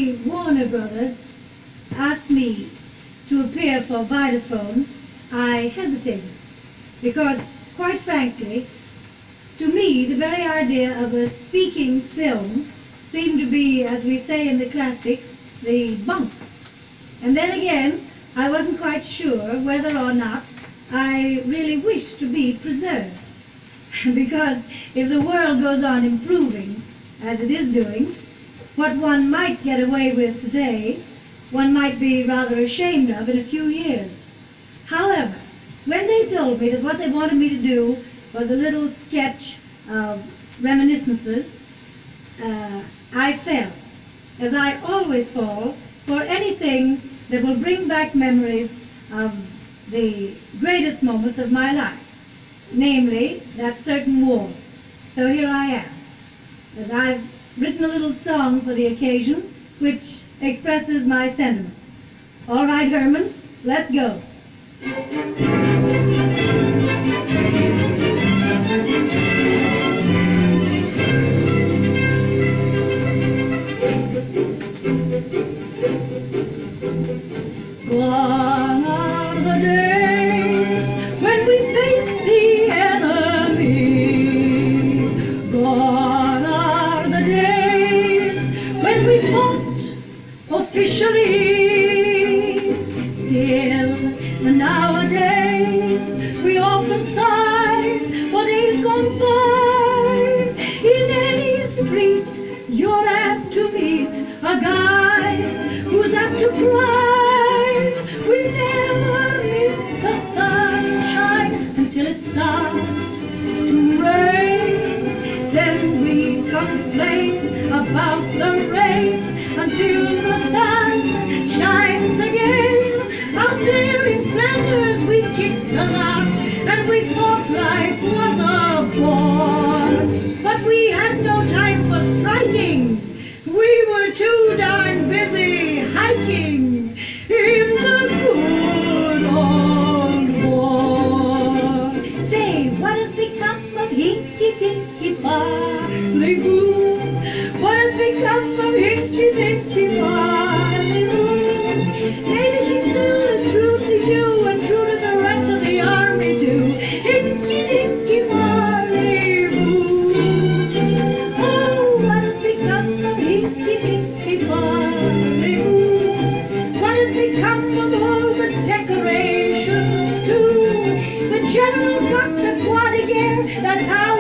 the Warner Brothers asked me to appear for Vitaphone, I hesitated because, quite frankly, to me, the very idea of a speaking film seemed to be, as we say in the classics, the bunk. And then again, I wasn't quite sure whether or not I really wished to be preserved. Because if the world goes on improving, as it is doing, what one might get away with today, one might be rather ashamed of in a few years. However, when they told me that what they wanted me to do was a little sketch of reminiscences, I fell, as I always fall, for anything that will bring back memories of the greatest moments of my life, namely that certain war. So here I am, as I've written a little song for the occasion, which expresses my sentiments. All right, Herman, let's go. Gone are the days when we faced the enemy. Gone are the days when we fought officially. Still, nowadays we often sigh for days gone by. In any street you're apt to meet a guy who's apt to cry. We never miss the sunshine until it starts to rain. Then we complain about the rain until the sun shines again. Out there in Flanders we kicked a lot and we fought like was a bore. But we had no time for striking. We were too darn busy hiking in the good old war. Say, what has become of Hinky-Dinky Barley-Boo? What has become of Hinky-Dinky Barley-Boo? Maybe she's still as true to you and true to the rest of the army too. Hinky-Dinky Barley-Boo. Oh, what has become of Hinky-Dinky Barley-Boo? What has become of all the decorations too? The general got the quad again, that's how